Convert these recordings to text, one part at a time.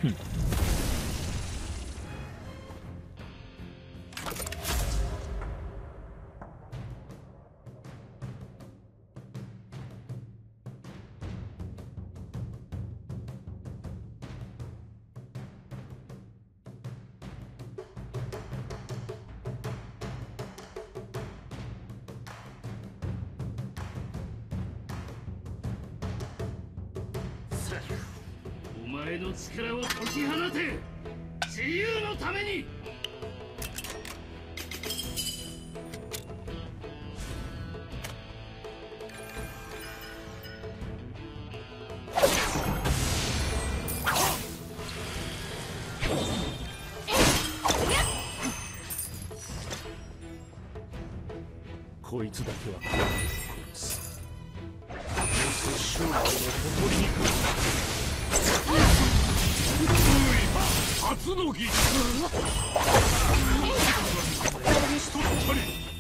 お前の力を解き放て、自由のために。 こいつだけは殺す。勝利の誇りにか初の儀しとったり。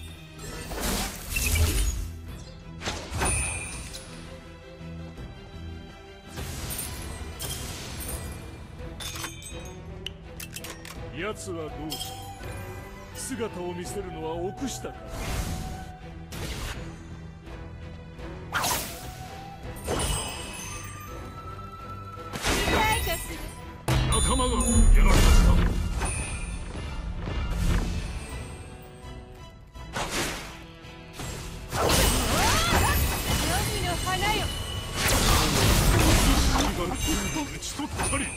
奴はどうした。姿を見せるのは臆したか。仲間がやられました。 海の花よ。 打ち取ったり。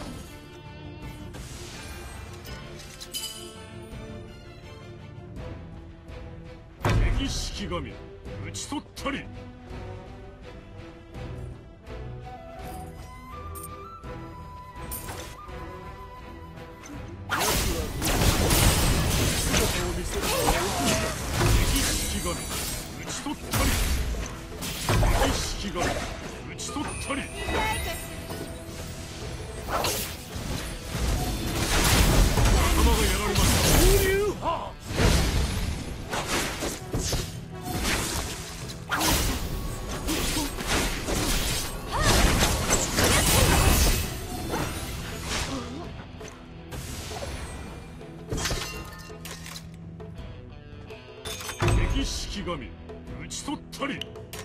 敵式神打ち取ったり。式神打ち取ったり。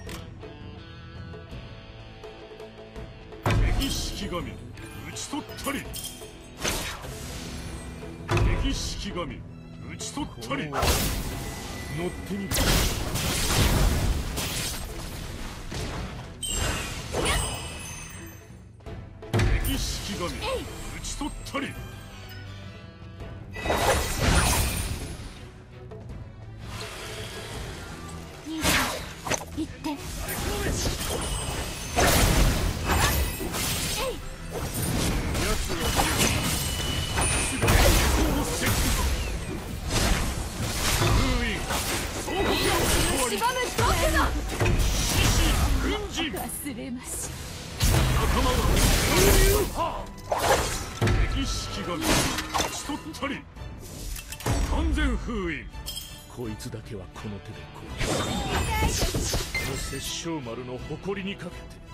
敵式神打ち取ったり。敵式神打ち取ったり。乗ってみる。敵式神打ち取ったり。 行って。忘れまし。 仲間が敵式神打ち取ったり。完全封印。こいつだけはこの手で殺す。この殺生丸の誇りにかけて。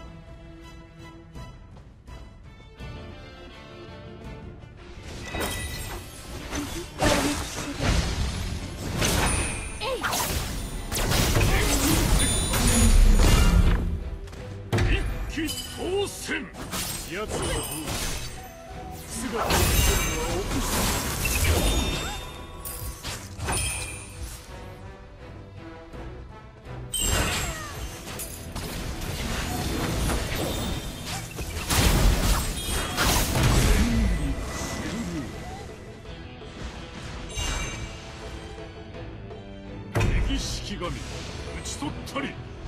一騎当選。奴はどう姿を見せるのは臆した。式神打ち取ったり。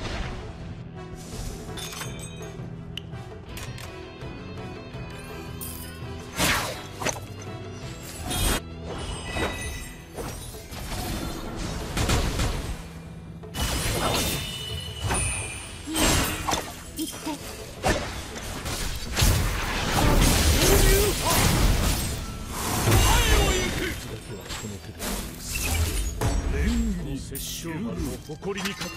殺生丸の誇りにかけて。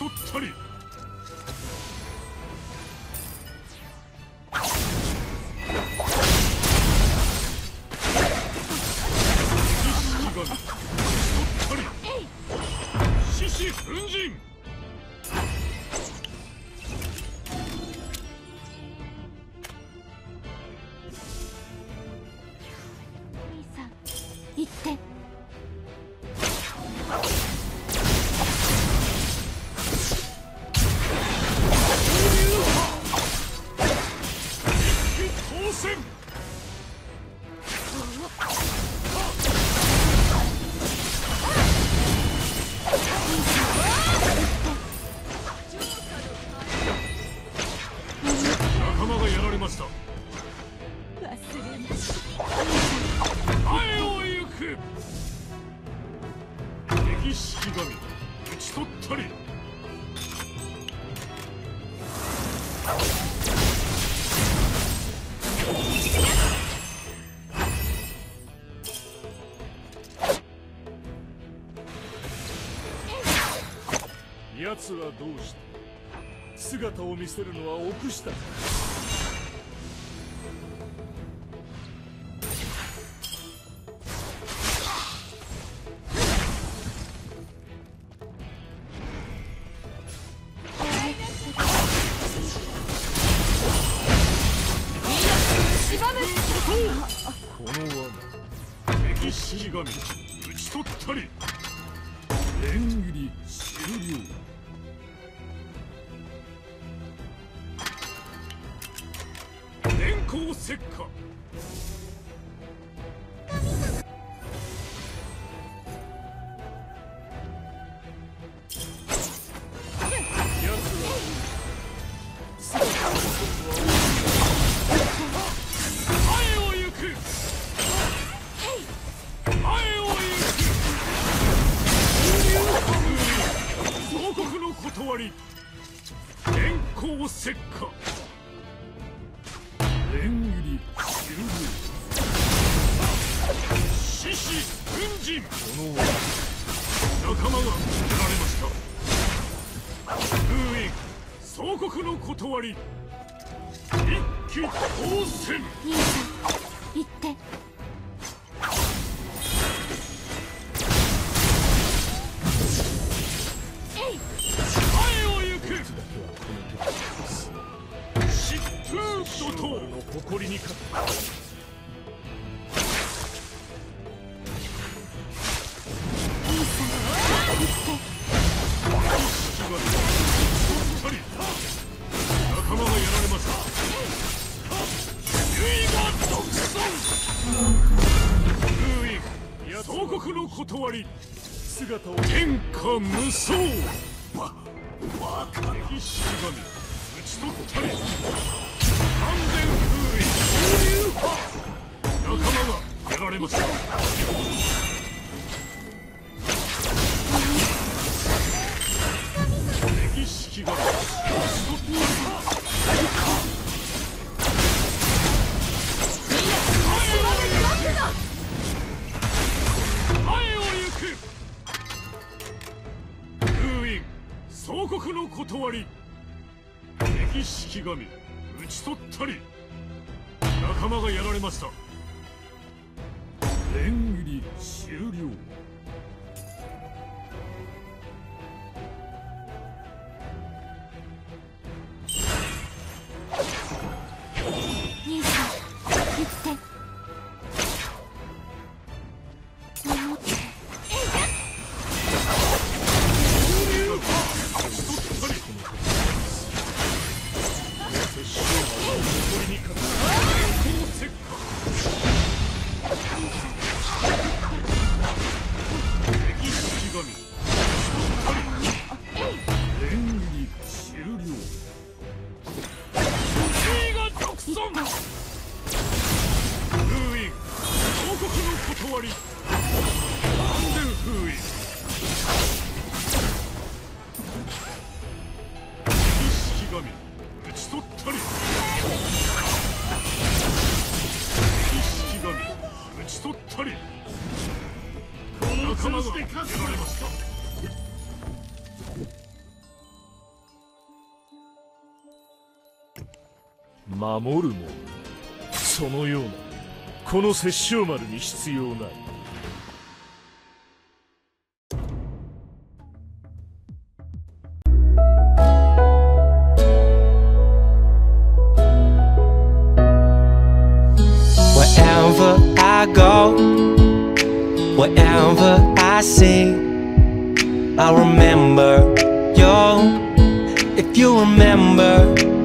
取ったり獅子奮陣兄さん行って当選仲間がやられました。 忘れまし前を行く敵式神討ち取ったり奴はどうした姿を見せるのは臆したかこの罠敵式神討ち取ったり縁切り終了電光石火前を行く前を行く総国の断り電光石火縁切り終了獅子奮陣仲間がやられました封印総国の断り一騎当選兄さん行って前を行く疾風怒涛の誇りにか兄さん行って仲間がやられました唯我独尊封印総国の断り姿を天下無双バカ敵式神討ち取ったり完全封印仲間がやられました敵式神討ち取ったり前を行く封印総国の断り敵式神討ち取ったり仲間がやられました縁切り終了兄さん行って守って断り完全封印敵式神討ち取ったり敵式神討ち取ったり仲間がやられました守るもの、そのようなこの殺生丸に必要ない。 Wherever I go, wherever I see, I remember you. If you remember